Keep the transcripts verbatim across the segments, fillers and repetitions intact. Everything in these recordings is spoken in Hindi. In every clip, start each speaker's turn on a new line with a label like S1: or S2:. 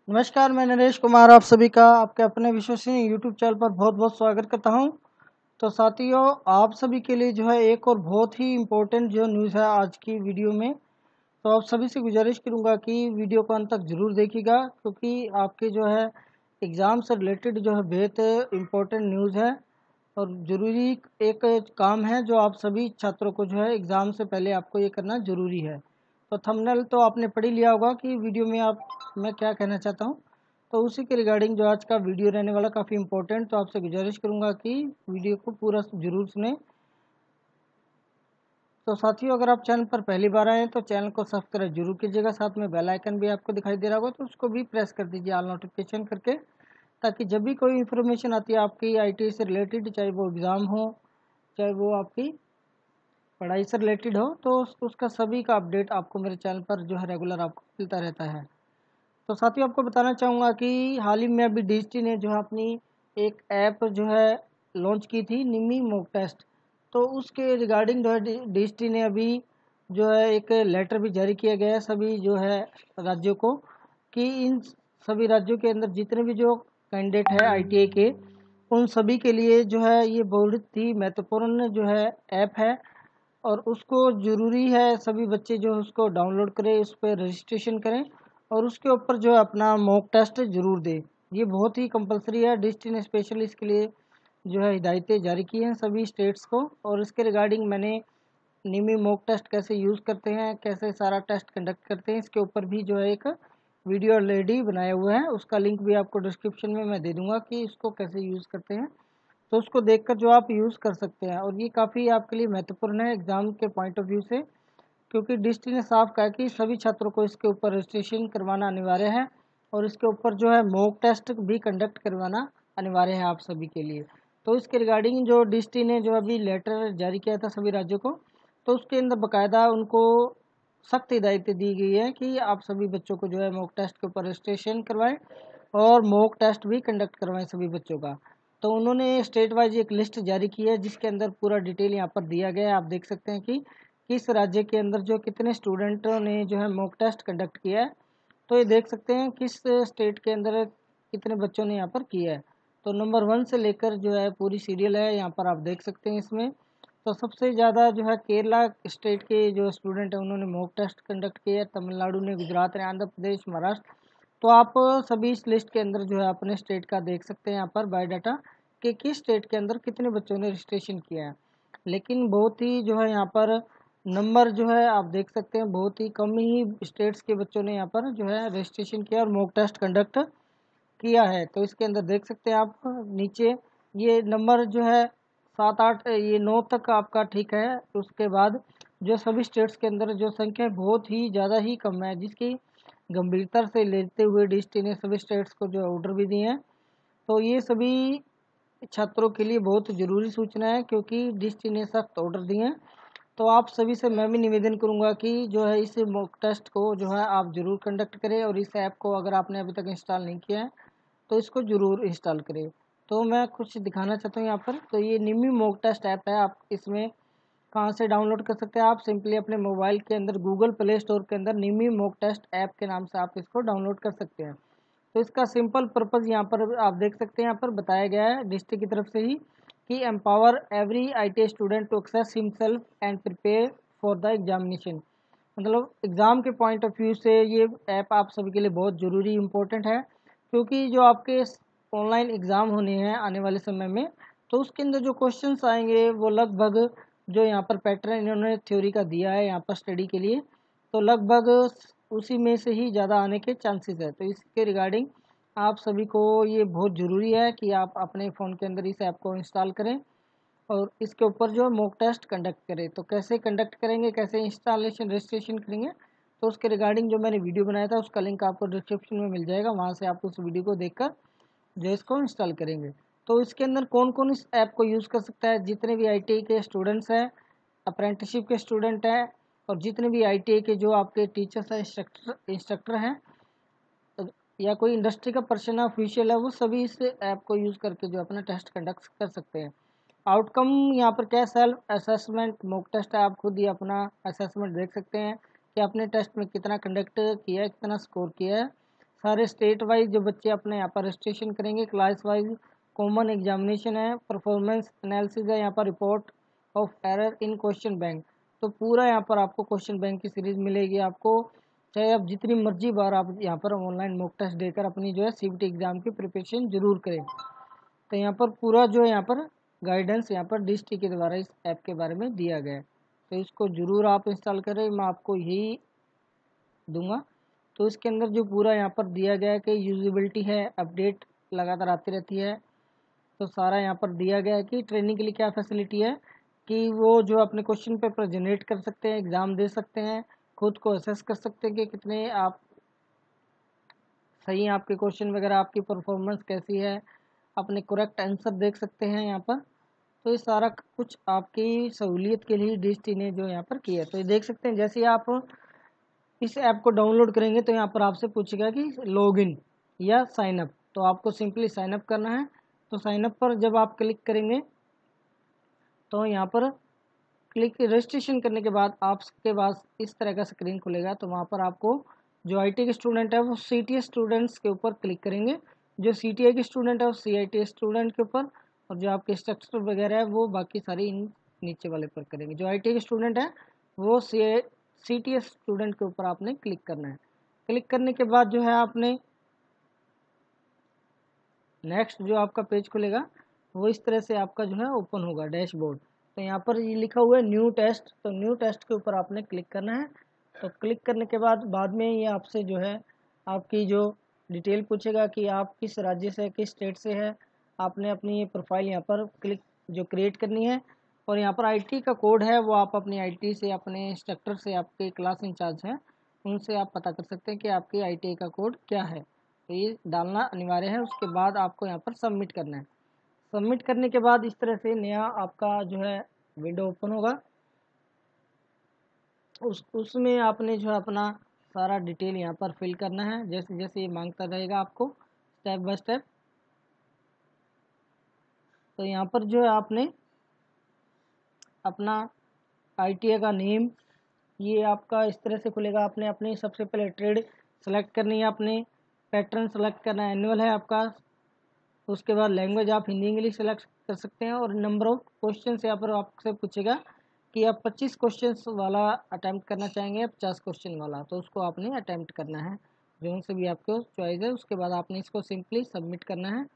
S1: नमस्कार, मैं नरेश कुमार आप सभी का आपके अपने विश्वसनीय यूट्यूब चैनल पर बहुत बहुत स्वागत करता हूं। तो साथियों, आप सभी के लिए जो है एक और बहुत ही इम्पोर्टेंट जो न्यूज़ है आज की वीडियो में। तो आप सभी से गुजारिश करूंगा कि वीडियो को अंत तक ज़रूर देखिएगा, क्योंकि आपके जो है एग्ज़ाम से रिलेटेड जो है बेहद इम्पोर्टेंट न्यूज़ है और ज़रूरी एक काम है जो आप सभी छात्रों को जो है एग्ज़ाम से पहले आपको ये करना ज़रूरी है। तो थंबनेल तो आपने पढ़ ही लिया होगा कि वीडियो में आप मैं क्या कहना चाहता हूँ। तो उसी के रिगार्डिंग जो आज का वीडियो रहने वाला काफ़ी इम्पोर्टेंट, तो आपसे गुजारिश करूँगा कि वीडियो को पूरा ज़रूर सुने। तो साथियों, अगर आप चैनल पर पहली बार आए हैं तो चैनल को सब्सक्राइब जरूर कीजिएगा, साथ में बेल आइकन भी आपको दिखाई दे रहा होगा तो उसको भी प्रेस कर दीजिए ऑल नोटिफिकेशन करके, ताकि जब भी कोई इन्फॉर्मेशन आती है आपकी आईटी से रिलेटेड, चाहे वो एग्ज़ाम हो चाहे वो आपकी पढ़ाई से रिलेटेड हो, तो उस, उसका सभी का अपडेट आपको मेरे चैनल पर जो है रेगुलर आपको मिलता रहता है। तो साथियों, आपको बताना चाहूँगा कि हाल ही में अभी डिस्टी ने जो है अपनी एक ऐप जो है लॉन्च की थी, निमी मॉक टेस्ट। तो उसके रिगार्डिंग जो है डिस्टी ने अभी जो है एक लेटर भी जारी किया गया है सभी जो है राज्यों को, कि इन सभी राज्यों के अंदर जितने भी जो कैंडिडेट है आईटीआई के, उन सभी के लिए जो है ये बहुत ही महत्वपूर्ण जो है ऐप है और उसको ज़रूरी है सभी बच्चे जो उसको डाउनलोड करें, उस पर रजिस्ट्रेशन करें और उसके ऊपर जो है अपना मॉक टेस्ट ज़रूर दें। ये बहुत ही कंपलसरी है। डिस्ट्रिक्ट ने स्पेशली इसके लिए जो है हिदायतें जारी की हैं सभी स्टेट्स को, और इसके रिगार्डिंग मैंने निमी मॉक टेस्ट कैसे यूज़ करते हैं, कैसे सारा टेस्ट कंडक्ट करते हैं, इसके ऊपर भी जो है एक वीडियो ऑलरेडी बनाया हुआ है। उसका लिंक भी आपको डिस्क्रिप्शन में मैं दे दूंगा कि इसको कैसे यूज़ करते हैं, तो उसको देखकर जो आप यूज़ कर सकते हैं। और ये काफ़ी आपके लिए महत्वपूर्ण है एग्ज़ाम के पॉइंट ऑफ व्यू से, क्योंकि डिस्ट्रिक्ट ने साफ कहा कि सभी छात्रों को इसके ऊपर रजिस्ट्रेशन करवाना अनिवार्य है और इसके ऊपर जो है मॉक टेस्ट भी कंडक्ट करवाना अनिवार्य है आप सभी के लिए। तो इसके रिगार्डिंग जो डिस्ट्रिक्ट ने जो अभी लेटर जारी किया था सभी राज्यों को, तो उसके अंदर बाकायदा उनको सख्त हिदायतें दी गई है कि आप सभी बच्चों को जो है मॉक टेस्ट के ऊपर रजिस्ट्रेशन करवाएं और मॉक टेस्ट भी कंडक्ट करवाएं सभी बच्चों का। तो उन्होंने स्टेट वाइज एक लिस्ट जारी की है जिसके अंदर पूरा डिटेल यहाँ पर दिया गया है। आप देख सकते हैं कि किस राज्य के अंदर जो कितने स्टूडेंटों ने जो है मॉक टेस्ट कंडक्ट किया है। तो ये देख सकते हैं किस स्टेट के अंदर कितने बच्चों ने यहाँ पर किया है। तो नंबर वन से लेकर जो है पूरी सीरियल है यहाँ पर आप देख सकते हैं इसमें। तो सबसे ज़्यादा जो है केरला स्टेट के जो स्टूडेंट हैं उन्होंने मॉक टेस्ट कंडक्ट किया है, तमिलनाडु ने, गुजरात ने, आंध्र प्रदेश, महाराष्ट्र। तो आप सभी इस लिस्ट के अंदर जो है अपने स्टेट का देख सकते हैं यहाँ पर बायोडाटा कि किस स्टेट के अंदर कितने बच्चों ने रजिस्ट्रेशन किया है। लेकिन बहुत ही जो है यहाँ पर नंबर जो है आप देख सकते हैं बहुत ही कम ही स्टेट्स के बच्चों ने यहाँ पर जो है रजिस्ट्रेशन किया और मॉक टेस्ट कंडक्ट किया है। तो इसके अंदर देख सकते हैं आप नीचे ये नंबर जो है सात आठ ये नौ तक आपका ठीक है। उसके बाद जो सभी स्टेट्स के अंदर जो संख्या बहुत ही ज़्यादा ही कम है, जिसकी गंभीरता से लेते हुए डीएसटी ने सभी स्टेट्स को जो ऑर्डर भी दिए हैं। तो ये सभी छात्रों के लिए बहुत ज़रूरी सूचना है, क्योंकि डीएसटी ने सख्त ऑर्डर दिए हैं। तो आप सभी से मैं भी निवेदन करूंगा कि जो है इस मॉक टेस्ट को जो है आप ज़रूर कंडक्ट करें और इस ऐप को अगर आपने अभी तक इंस्टॉल नहीं किया है तो इसको ज़रूर इंस्टॉल करें। तो मैं कुछ दिखाना चाहता हूँ यहाँ पर। तो ये निमी मॉक टेस्ट ऐप है, आप इसमें कहाँ से डाउनलोड कर सकते हैं। आप सिंपली अपने मोबाइल के अंदर गूगल प्ले स्टोर के अंदर निमी मॉक टेस्ट ऐप के नाम से आप इसको डाउनलोड कर सकते हैं। तो इसका सिंपल पर्पज़ यहाँ पर आप देख सकते हैं, यहाँ पर बताया गया है डिस्ट्रिक्ट की तरफ से ही कि empower every IT student to access himself and prepare for the examination. मतलब एग्ज़ाम के पॉइंट ऑफ व्यू से ये ऐप आप सभी के लिए बहुत ज़रूरी इम्पोर्टेंट है, क्योंकि जो आपके ऑनलाइन एग्ज़ाम होने हैं आने वाले समय में, तो उसके अंदर जो क्वेश्चंस आएंगे वो लगभग जो यहाँ पर पैटर्न इन्होंने थ्योरी का दिया है यहाँ पर स्टडी के लिए, तो लगभग उसी में से ही ज़्यादा आने के चांसेस है। तो इसके रिगार्डिंग आप सभी को ये बहुत ज़रूरी है कि आप अपने फ़ोन के अंदर इस ऐप को इंस्टॉल करें और इसके ऊपर जो मॉक टेस्ट कंडक्ट करें। तो कैसे कंडक्ट करेंगे, कैसे इंस्टॉलेशन रजिस्ट्रेशन करेंगे, तो उसके रिगार्डिंग जो मैंने वीडियो बनाया था उसका लिंक आपको डिस्क्रिप्शन में मिल जाएगा, वहाँ से आप उस वीडियो को देखकर जो इसको इंस्टॉल करेंगे। तो इसके अंदर कौन कौन इस ऐप को यूज़ कर सकता है, जितने भी आईटीआई के स्टूडेंट्स हैं, अप्रेंटिसशिप के स्टूडेंट हैं और जितने भी आईटीआई के जो आपके टीचर्स हैं, इंस्ट्रक्टर इंस्ट्रक्टर हैं या कोई इंडस्ट्री का पर्सन ऑफिशियल है, वो सभी इस ऐप को यूज़ करके जो अपना टेस्ट कंडक्ट कर सकते हैं। आउटकम यहाँ पर क्या, सेल्फ असेसमेंट मॉक टेस्ट है, आप खुद ही अपना असेसमेंट देख सकते हैं कि आपने टेस्ट में कितना कंडक्ट किया है, कितना स्कोर किया है। सारे स्टेट वाइज जो बच्चे अपने यहाँ पर रजिस्ट्रेशन करेंगे, क्लास वाइज कॉमन एग्जामिनेशन है, परफॉर्मेंस एनालिसिस है, यहाँ पर report of error in question bank. तो पूरा यहाँ पर आपको क्वेश्चन बैंक की सीरीज मिलेगी आपको, चाहे आप जितनी मर्जी बार आप यहाँ पर ऑनलाइन मॉक टेस्ट देकर अपनी जो है सीबीटी एग्ज़ाम की प्रिपरेशन जरूर करें। तो यहाँ पर पूरा जो है यहाँ पर गाइडेंस यहाँ पर डिस्ट्रिक्ट के द्वारा इस ऐप के बारे में दिया गया है, तो इसको ज़रूर आप इंस्टॉल करें, मैं आपको यही दूंगा। तो इसके अंदर जो पूरा यहाँ पर दिया गया है कि यूजेबिलिटी है, अपडेट लगातार आती रहती है, तो सारा यहाँ पर दिया गया है कि ट्रेनिंग के लिए क्या फैसिलिटी है कि वो जो अपने क्वेश्चन पेपर जनरेट कर सकते हैं, एग्ज़ाम दे सकते हैं, खुद को असेस कर सकते हैं कि कितने आप सही हैं आपके क्वेश्चन वगैरह, आपकी परफॉर्मेंस कैसी है, अपने करेक्ट आंसर देख सकते हैं यहाँ पर। तो ये सारा कुछ आपकी सहूलियत के लिए डिस्टी ने जो यहाँ पर किया है। तो ये देख सकते हैं, जैसे आप इस ऐप को डाउनलोड करेंगे तो यहाँ पर आपसे पूछेगा कि लॉगिन या साइन अप, तो आपको सिंपली साइन अप करना है। तो साइन अप पर जब आप क्लिक करेंगे तो यहाँ पर क्लिक रजिस्ट्रेशन करने के बाद आपके पास इस तरह का स्क्रीन खुलेगा। तो वहाँ पर आपको जो आई टी के स्टूडेंट है वो सी टी एस स्टूडेंट्स के ऊपर क्लिक करेंगे, जो सी टी आई के स्टूडेंट है वो C I T S student के ऊपर, और जो आपके स्ट्रक्चर वगैरह है वो बाकी सारी इन नीचे वाले पर करेंगे। जो आई टी के स्टूडेंट है वो C C T S student के ऊपर आपने क्लिक करना है। क्लिक करने के बाद जो है आपने नेक्स्ट जो आपका पेज खुलेगा वो इस तरह से आपका जो है ओपन होगा डैशबोर्ड। तो यहाँ पर ये लिखा हुआ है न्यू टेस्ट, तो न्यू टेस्ट के ऊपर आपने क्लिक करना है। तो क्लिक करने के बाद बाद में ये आपसे जो है आपकी जो डिटेल पूछेगा कि आप किस राज्य से, किस स्टेट से है, आपने अपनी ये प्रोफाइल यहाँ पर क्लिक जो क्रिएट करनी है, और यहाँ पर आईटी का कोड है वो आप अपनी आईटी से, अपने इंस्ट्रक्टर से, आपके क्लास इंचार्ज हैं उनसे आप पता कर सकते हैं कि आपकी आईटी का कोड क्या है। तो ये डालना अनिवार्य है। उसके बाद आपको यहाँ पर सबमिट करना है। सबमिट करने के बाद इस तरह से नया आपका जो है विंडो ओपन होगा। उस उसमें आपने जो है अपना सारा डिटेल यहाँ पर फिल करना है, जैसे जैसे ये मांगता रहेगा आपको स्टेप बाय स्टेप। तो यहाँ पर जो है आपने अपना आईटीआई का नेम, ये आपका इस तरह से खुलेगा। आपने अपनी सबसे पहले ट्रेड सेलेक्ट करनी है, आपने पैटर्न सेलेक्ट करना है, एनुअल है आपका। उसके बाद लैंग्वेज आप हिंदी इंग्लिश सेलेक्ट कर सकते हैं, और नंबर ऑफ क्वेश्चन यहाँ पर आपसे पूछेगा कि आप पच्चीस क्वेश्चंस वाला अटैम्प्ट करना चाहेंगे या पचास क्वेश्चन वाला, तो उसको आपने अटैम्प्ट करना है, जो उनसे भी आपको चॉइस है। उसके बाद आपने इसको सिंपली सबमिट करना है।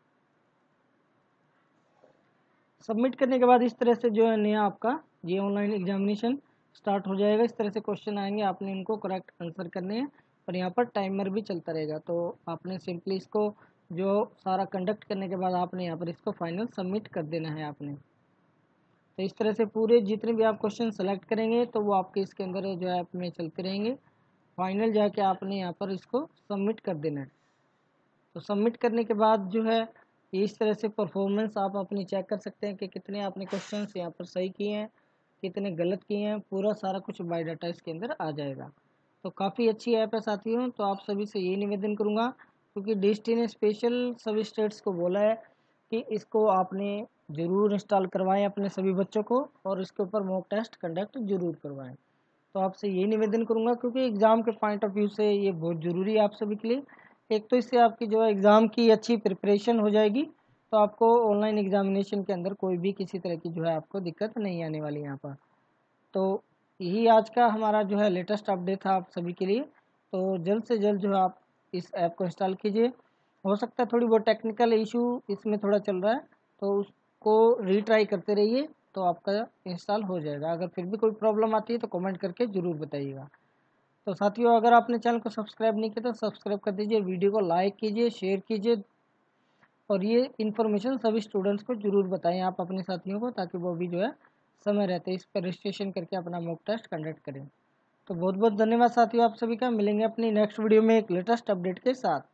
S1: सबमिट करने के बाद इस तरह से जो है नया आपका ये ऑनलाइन एग्जामिनेशन स्टार्ट हो जाएगा। इस तरह से क्वेश्चन आएंगे, आपने इनको करेक्ट आंसर करने हैं, और यहाँ पर टाइमर भी चलता रहेगा। तो आपने सिंपली इसको जो सारा कंडक्ट करने के बाद आपने यहाँ पर इसको फाइनल सबमिट कर देना है आपने। तो इस तरह से पूरे जितने भी आप क्वेश्चन सेलेक्ट करेंगे तो वो आपके इसके अंदर जो है ऐप में चलते रहेंगे। फाइनल जाके आपने यहाँ पर इसको सबमिट कर देना है। तो सबमिट करने के बाद जो है इस तरह से परफॉर्मेंस आप अपनी चेक कर सकते हैं कि कितने आपने क्वेश्चंस यहाँ पर सही किए हैं, कितने गलत किए हैं, पूरा सारा कुछ बायोडाटा इसके अंदर आ जाएगा। तो काफ़ी अच्छी ऐप है साथियों। तो आप सभी से यही निवेदन करूँगा, क्योंकि डिस्टी ने स्पेशल सभी स्टेट्स को बोला है कि इसको आपने ज़रूर इंस्टॉल करवाएं अपने सभी बच्चों को, और इसके ऊपर मॉक टेस्ट कंडक्ट ज़रूर करवाएं। तो आपसे यही निवेदन करूँगा, क्योंकि एग्ज़ाम के पॉइंट ऑफ व्यू से ये बहुत ज़रूरी है आप सभी के लिए। एक तो इससे आपकी जो है एग्ज़ाम की अच्छी प्रिपरेशन हो जाएगी, तो आपको ऑनलाइन एग्जामिनेशन के अंदर कोई भी किसी तरह की जो है आपको दिक्कत नहीं आने वाली यहाँ पर। तो यही आज का हमारा जो है लेटेस्ट अपडेट था आप सभी के लिए। तो जल्द से जल्द जो है आप इस ऐप को इंस्टॉल कीजिए। हो सकता है थोड़ी बहुत टेक्निकल इशू इसमें थोड़ा चल रहा है, तो उसको रीट्राई करते रहिए, तो आपका इंस्टॉल हो जाएगा। अगर फिर भी कोई प्रॉब्लम आती है तो कमेंट करके ज़रूर बताइएगा। तो साथियों, अगर आपने चैनल को सब्सक्राइब नहीं किया तो सब्सक्राइब कर दीजिए, वीडियो को लाइक कीजिए, शेयर कीजिए, और ये इन्फॉर्मेशन सभी स्टूडेंट्स को ज़रूर बताएं आप अपने साथियों को, ताकि वो भी जो है समय रहते इस पर रजिस्ट्रेशन करके अपना मॉक टेस्ट कंडक्ट करें। तो बहुत बहुत धन्यवाद साथियों आप सभी का। मिलेंगे अपनी नेक्स्ट वीडियो में एक लेटेस्ट अपडेट के साथ।